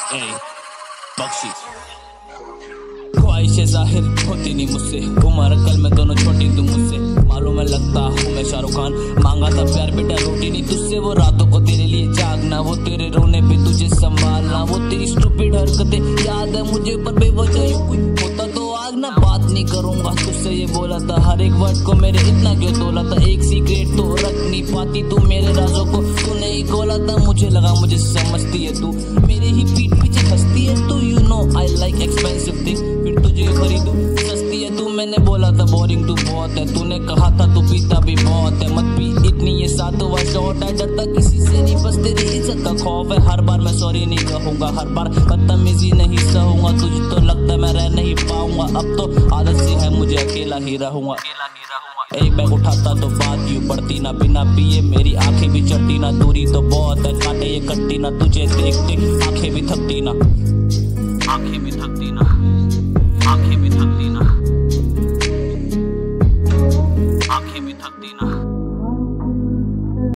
बख्शी ख्वाहिशें जाहिर होती नहीं मुझसे, उम्र कल में दोनों छोटी तुम मुझसे, मालूम है लगता हूँ मैं शाहरुख खान, मांगा था प्यार बेटा रोटी नहीं तुझसे, वो रातों को तेरे लिए जागना, वो तेरे रोने पे तुझे संभालना, वो तेरी स्टूपिड हरकतें याद है मुझे, पर बेवजह यूं कोई होता तो आग ना, बात नहीं करूंगा तुझसे ये बोला था, हर एक वर्ड को मेरे इतना क्यों तोला था, एक सीक्रेट तो रख नहीं पाती तू, मेरे राजों को तूने ही खोला था, मुझे लगा मुझे समझती है तू, मेरे ही पीठ पीछे हंसती है तू, you know I like expensive things, फिर तुझे खरीदूं सस्ती है तू, मैंने बोला था बोरिंग तू बहुत है, तूने कहा था तू पीता भी बहुत है, मत पी इतनी ये सातवां शॉट है, डरता किसी से नहीं बस तेरी इज्जत का खौफ है, हर बार मैं सॉरी नहीं कहूंगा, हर बार बदतमीजी नहीं सहूंगा, तुझे तो लगता मैं रह नहीं पाऊंगा, अब तो आदत सी है मुझे अकेला ही रहूंगा, एक बैग उठाता तो बात यूं बढ़ती ना, बिना पिए मेरी आंखें भी चढ़ती ना, दूरी तो बहुत है कांटे ये कटती ना, तुझे देख देख आंखें भी थकती ना, आंखें भी थकती ना।